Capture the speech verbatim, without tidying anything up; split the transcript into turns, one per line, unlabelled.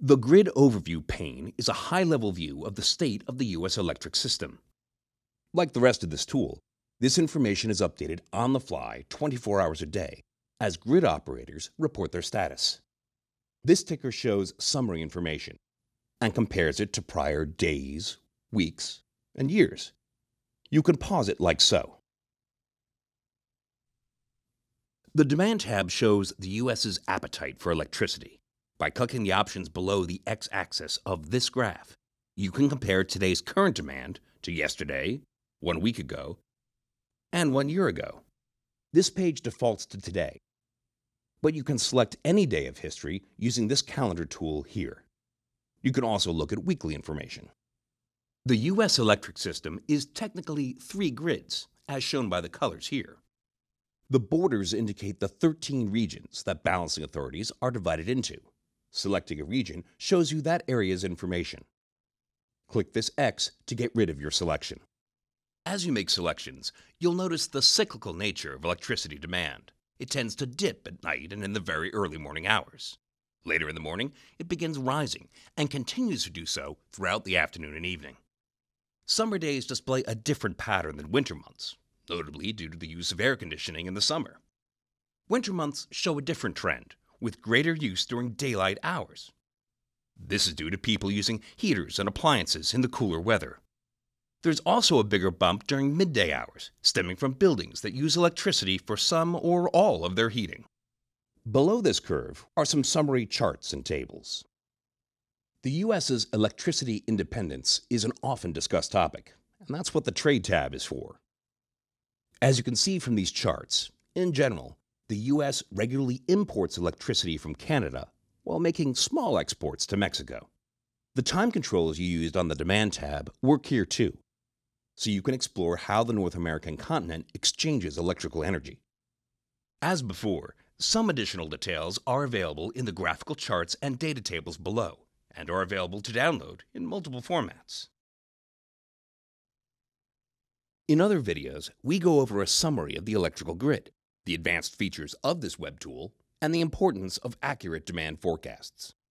The Grid Overview pane is a high-level view of the state of the U S electric system. Like the rest of this tool, this information is updated on the fly twenty-four hours a day as grid operators report their status. This ticker shows summary information and compares it to prior days, weeks, and years. You can pause it like so. The Demand tab shows the U S's appetite for electricity. By clicking the options below the x-axis of this graph, you can compare today's current demand to yesterday, one week ago, and one year ago. This page defaults to today, but you can select any day of history using this calendar tool here. You can also look at weekly information. The U S electric system is technically three grids, as shown by the colors here. The borders indicate the thirteen regions that balancing authorities are divided into. Selecting a region shows you that area's information. Click this X to get rid of your selection. As you make selections, you'll notice the cyclical nature of electricity demand. It tends to dip at night and in the very early morning hours. Later in the morning, it begins rising and continues to do so throughout the afternoon and evening. Summer days display a different pattern than winter months, notably due to the use of air conditioning in the summer. Winter months show a different trend, with greater use during daylight hours. This is due to people using heaters and appliances in the cooler weather. There's also a bigger bump during midday hours, stemming from buildings that use electricity for some or all of their heating. Below this curve are some summary charts and tables. The U S's electricity independence is an often discussed topic, and that's what the Trade tab is for. As you can see from these charts, in general, the U S regularly imports electricity from Canada while making small exports to Mexico. The time controls you used on the Demand tab work here too, so you can explore how the North American continent exchanges electrical energy. As before, some additional details are available in the graphical charts and data tables below, and are available to download in multiple formats. In other videos, we go over a summary of the electrical grid, the advanced features of this web tool, and the importance of accurate demand forecasts.